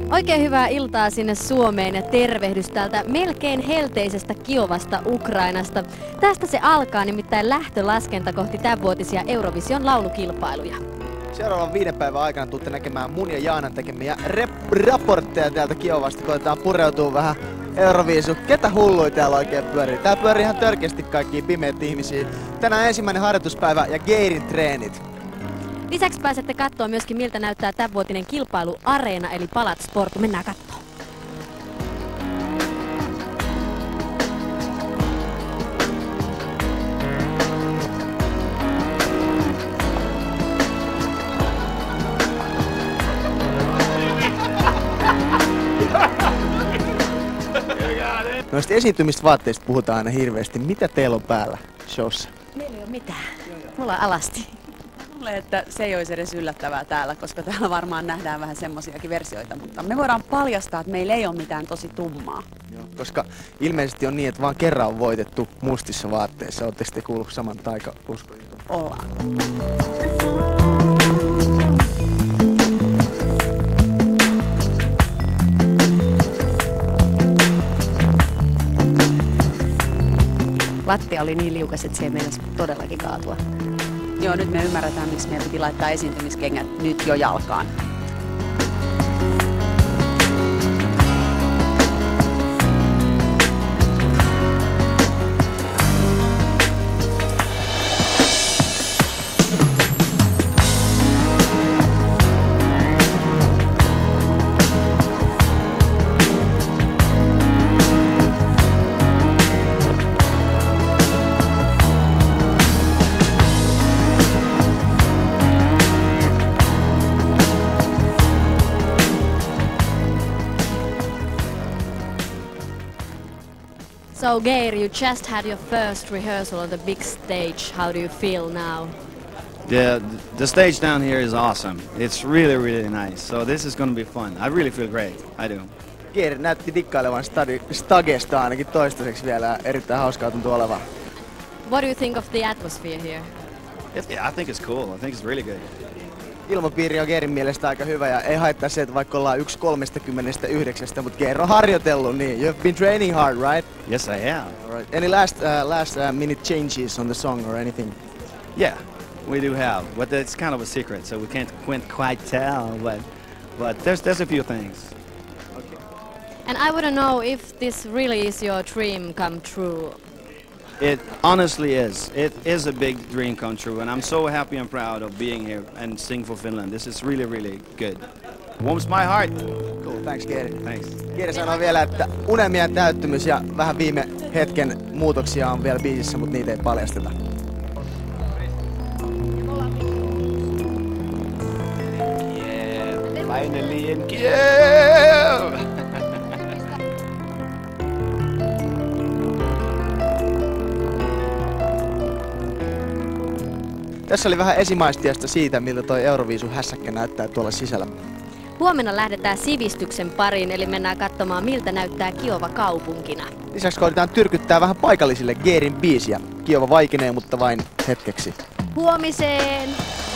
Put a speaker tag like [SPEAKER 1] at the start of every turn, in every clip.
[SPEAKER 1] Oikein hyvää iltaa sinne Suomeen ja tervehdys täältä melkein helteisestä Kiovasta Ukrainasta. Tästä se alkaa nimittäin lähtölaskenta kohti tämänvuotisia Eurovision laulukilpailuja.
[SPEAKER 2] Seuraavan 5 päivän aikana tuutte näkemään mun ja Jaanan tekemiä raportteja täältä Kiovasta. Koitetaan pureutua vähän Euroviisu. Ketä hulluja täällä oikein pyörii? Täällä pyörii ihan törkeästi kaikkia pimeät ihmisiä. Tänään ensimmäinen harjoituspäivä ja Geirin treenit.
[SPEAKER 1] Lisäksi pääsette katsoa myöskin miltä näyttää tämänvuotinen kilpailuareena eli Palat Sport. Mennään katsomaan.
[SPEAKER 2] Noista esiintymisvaatteista puhutaan aina hirveästi. Mitä teillä on päällä showssa?
[SPEAKER 1] Meillä ei ole mitään. Mulla on alasti.
[SPEAKER 3] Luulen, että se ei olisi edes yllättävää täällä, koska täällä varmaan nähdään vähän semmosiakin versioita, mutta me voidaan paljastaa, että meillä ei ole mitään tosi tummaa.
[SPEAKER 2] Joo, koska ilmeisesti on niin, että vaan kerran on voitettu mustissa vaatteissa. Oletteko te kuullut saman taikauskon?
[SPEAKER 3] Ollaan. Lattia oli niin liukas, että se ei meinasi todellakin kaatua. Joo, nyt me ymmärretään, miksi meidän piti laittaa esiintymiskengät nyt jo jalkaan.
[SPEAKER 1] So Geir, you just had your first rehearsal on the big stage. How do you feel now?
[SPEAKER 4] Yeah, the stage down here is awesome. It's really, really nice. So this is going to be fun. I really feel great. I do.
[SPEAKER 2] Geir näytti dikkailevan stagesta ainakin toistaiseksi vielä. Erittäin hauskaa tuntuu olevan.
[SPEAKER 1] What do you think of the atmosphere here?
[SPEAKER 4] Yeah, I think it's cool. I think it's really good.
[SPEAKER 2] Ilmapiiri on Geirin mielestä aika hyvä ja ei haittaa se, että vaikka ollaan 1/39, mutta Geir on harjoitellut niin. You've been training hard, right?
[SPEAKER 4] Yes, I am.
[SPEAKER 2] All right. Any last minute changes on the song or anything?
[SPEAKER 4] Yeah, we do have. But it's kind of a secret, so we can't quite tell. But there's a few things.
[SPEAKER 1] Okay. And I want to know if this really is your dream come true.
[SPEAKER 4] It honestly is. It is a big dream come true, and I'm so happy and proud of being here and sing for Finland. This is really, really good. Warms my heart.
[SPEAKER 2] Cool, thanks Geir.
[SPEAKER 4] Thanks.
[SPEAKER 2] Geir sanoi vielä, että unelmien täyttymys ja vähän viime hetken muutoksia on vielä biisissä, mutta niitä ei paljasteta.
[SPEAKER 4] Kiev, finally in Kiev!
[SPEAKER 2] Tässä oli vähän esimaistiasta siitä, miltä toi Euroviisun hässäkkä näyttää tuolla sisällä.
[SPEAKER 1] Huomenna lähdetään sivistyksen pariin, eli mennään katsomaan miltä näyttää Kiova kaupunkina.
[SPEAKER 2] Lisäksi koitetaan tyrkyttää vähän paikallisille Geirin biisiä. Kiova vaikenee, mutta vain hetkeksi.
[SPEAKER 1] Huomiseen!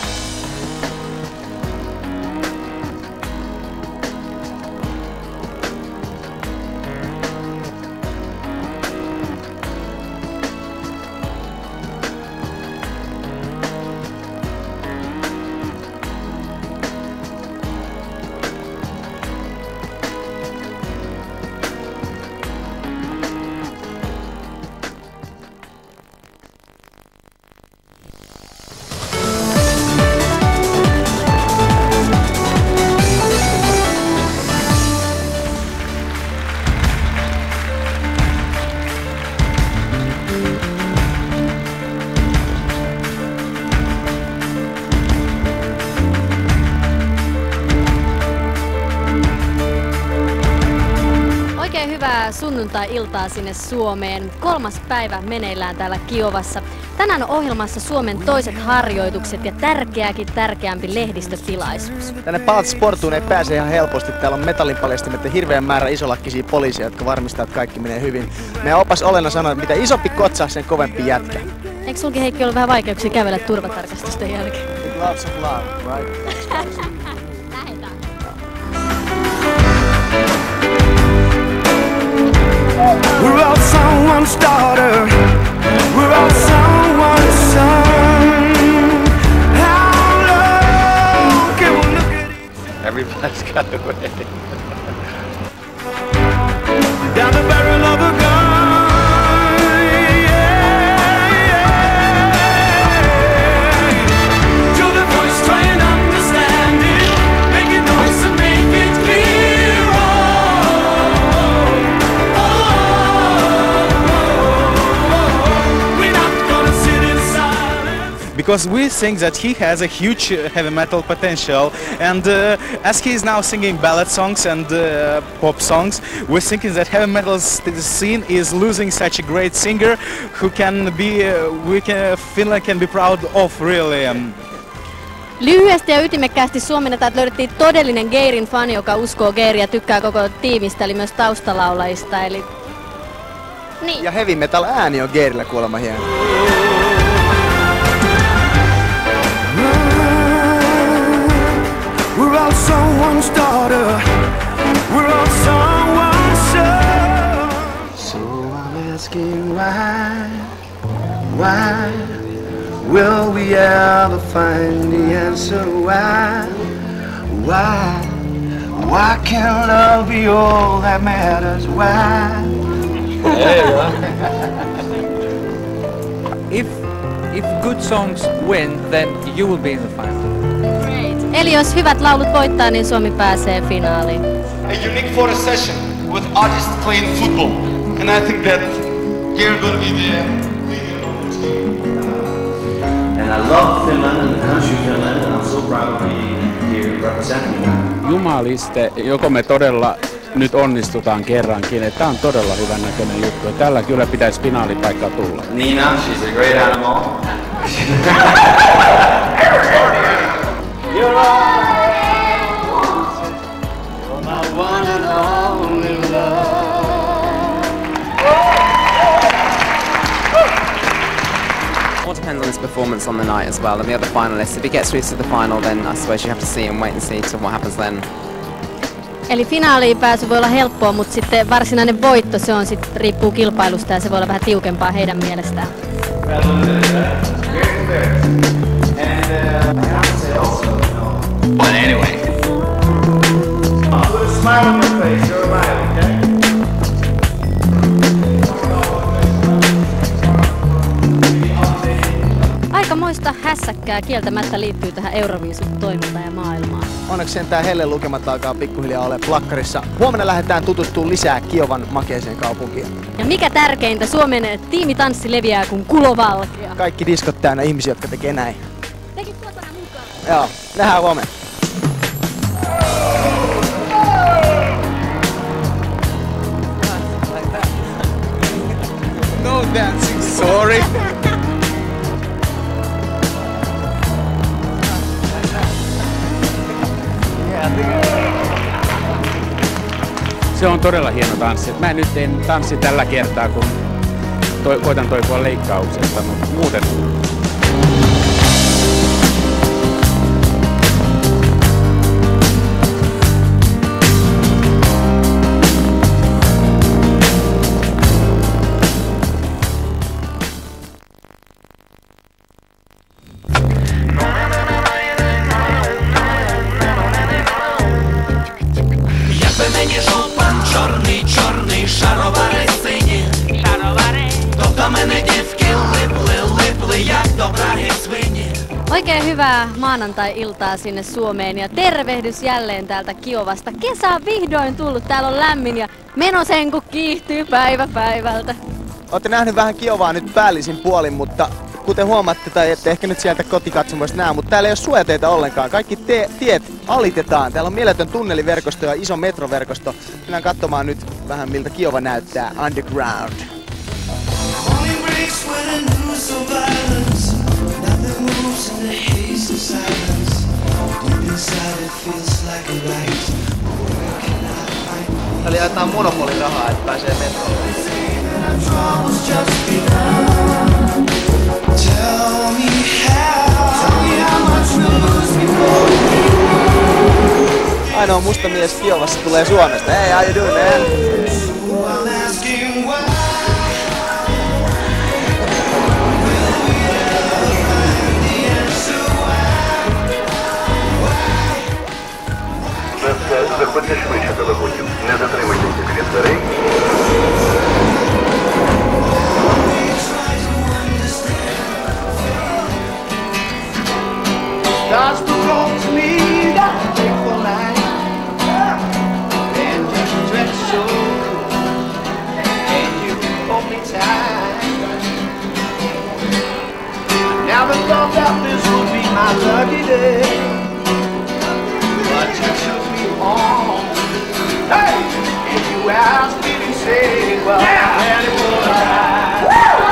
[SPEAKER 1] Hyvää sunnuntai-iltaa sinne Suomeen. 3. päivä meneillään täällä Kiovassa. Tänään on ohjelmassa Suomen toiset harjoitukset ja tärkeämpi lehdistötilaisuus.
[SPEAKER 2] Tänne Palat Sportuun ei pääse ihan helposti. Täällä on metallinpaljastimet ja hirveän määrä isolakkisia poliiseja, jotka varmistaa, että kaikki menee hyvin. Meidän opas Olena sanoi, että mitä isompi kotsa, sen kovempi jätkä.
[SPEAKER 1] Eikö sulki Heikki ollut vähän vaikeuksia kävellä turvatarkastusten jälkeen?
[SPEAKER 2] Lots of love, right?
[SPEAKER 1] Lähetään.
[SPEAKER 5] We're all someone's daughter. We're all someone's son. How long can we look at each other?
[SPEAKER 6] Everybody's got a way.
[SPEAKER 5] Down the barrel of a gun. To the voice, try and understand it. Make a noise and make it clear. We're not gonna sit in silence.
[SPEAKER 7] Because we think that he has a huge heavy metal potential, and as he is now singing ballad songs and pop songs, we're thinking that heavy metal scene is losing such a great singer who can be, Finland can be proud of really.
[SPEAKER 1] Lyhyesti ja ytimekkäästi suomennetaan, että löydettiin todellinen Geirin fani, joka uskoo Geiria ja tykkää koko tiimistä, eli myös taustalaulajista. Eli... Niin.
[SPEAKER 2] Ja heavy metal ääni on Geirillä kuulemma hieno.
[SPEAKER 5] We're all someone's daughter. We're all someone's son.
[SPEAKER 6] So I'm asking why will we ever find the answer? Why can't love be all that matters? Why?
[SPEAKER 8] If good songs win, then you will be in the final.
[SPEAKER 1] Eli jos hyvät laulut voittaa, niin Suomi pääsee finaaliin.
[SPEAKER 9] A unique photo session with artists playing football, and I think that Geir gonna be the leader of the team.
[SPEAKER 4] And I love Finland and the country Finland, and I'm so proud of being here representing them.
[SPEAKER 10] Jumaliste, joko me todella nyt onnistutaan kerrankin, että tää on todella hyvän näköinen juttu. Ja tällä kyllä pitäisi finaalipaikka tulla.
[SPEAKER 4] Nina, she's a great animal. You're my one and only love.
[SPEAKER 11] All depends on his performance on the night as well, and the other finalists. If he gets through to the final, then I suppose you have to see and wait and see to what happens then.
[SPEAKER 1] Eli finaaliin pääsy voi olla helppoa, mutta sitten varsinainen voitto, se on sitten riippuu kilpailusta ja se voi olla vähän tiukempaa heidän mielestään.
[SPEAKER 9] But anyway.
[SPEAKER 6] Put a smile on your face, you're alive, okay?
[SPEAKER 1] Aikamoista hässäkkää kieltämättä liittyy tähän Euroviisut toimintaan ja maailmaan.
[SPEAKER 2] Onneksi sentään helle lukemat alkaa pikkuhiljaa ole plakkarissa. Huomenna lähdetään tutustumaan lisää Kiovan makeeseen kaupunkiin.
[SPEAKER 1] Ja mikä tärkeintä, Suomen tiimitanssi leviää kuin kulovalkea.
[SPEAKER 2] Kaikki diskot täynnä ihmisiä, jotka tekee näin.
[SPEAKER 1] Tekin kotona mukaan.
[SPEAKER 2] Joo, nähdään huomenna.
[SPEAKER 7] No dancing, sorry. Se on todella hieno tanssi. Mä nyt en tanssi tällä kertaa, kun koitan toipua leikkauksesta, mutta muuten...
[SPEAKER 1] Oikein hyvää maanantai-iltaa sinne Suomeen ja tervehdys jälleen täältä Kiovasta. Kesä on vihdoin tullut, täällä on lämmin ja meno sen kun kiihtyy päivä päivältä.
[SPEAKER 2] Olette nähnyt vähän Kiovaa nyt päällisin puolin, mutta kuten huomaatte, tai ette ehkä nyt sieltä kotikatsomoista näe, mutta täällä ei ole suojateitä ollenkaan. Kaikki tiet alitetaan. Täällä on mieletön tunneliverkosto ja iso metroverkosto. Mennään katsomaan nyt vähän miltä Kiova näyttää underground. Eli jaetaan monopolirahaa, että pääsee metroon. Ainoa musta mies Kiovassa tulee Suomesta. Hey, how you doing, man?
[SPEAKER 6] thought that this would be my lucky day, but you took me home. Hey, if you ask me to say, well, I'm ready for the ride.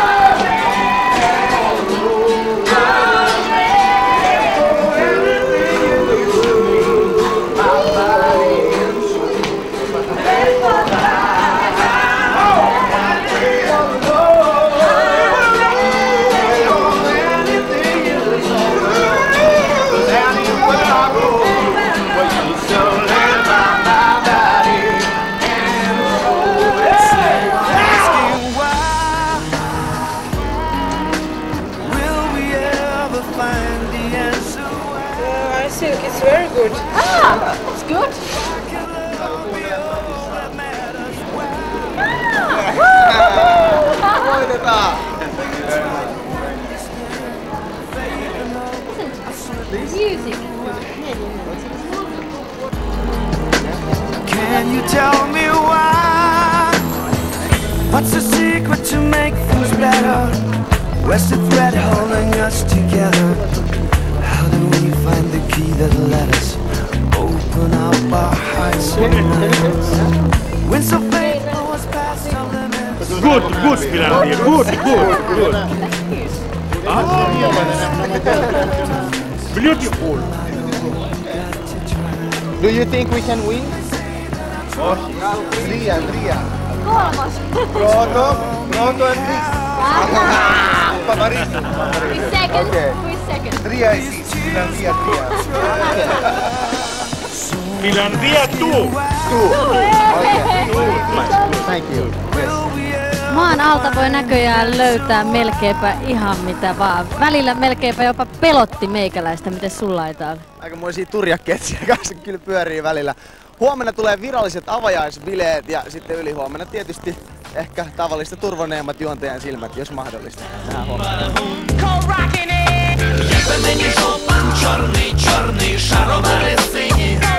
[SPEAKER 12] It's very good.
[SPEAKER 1] Ah, it's good. Music.
[SPEAKER 5] Can you tell me why? What's the secret to make things better? Where's the thread holding us together? How do we find the key that let us open up our hearts and minds? When so faithful was past our limits.
[SPEAKER 13] Good, Finlandia. Good. Beautiful.
[SPEAKER 2] Do you think we can win?
[SPEAKER 6] Tria.
[SPEAKER 1] Kolmas.
[SPEAKER 6] Pronto and Favorito.
[SPEAKER 1] 3 seconds.
[SPEAKER 6] Okay.
[SPEAKER 1] 3 seconds.
[SPEAKER 6] Tria is easy. Finlandia.
[SPEAKER 13] Finlandia 2.
[SPEAKER 2] Thank you.
[SPEAKER 1] Maan alta voi näköjään löytää melkeinpä ihan mitä vaan. Välillä melkeinpä jopa pelotti meikäläistä, miten sulla ei täällä.
[SPEAKER 2] Aikamoisia turjaketsiä kanssa kyllä pyörii välillä. Huomenna tulee viralliset avajaisbileet ja sitten ylihuomenna tietysti ehkä tavallista turvoneemmat juontajan silmät, jos mahdollista. Nähdään huomenna.
[SPEAKER 5] Czarny, czarny, szarowary syni.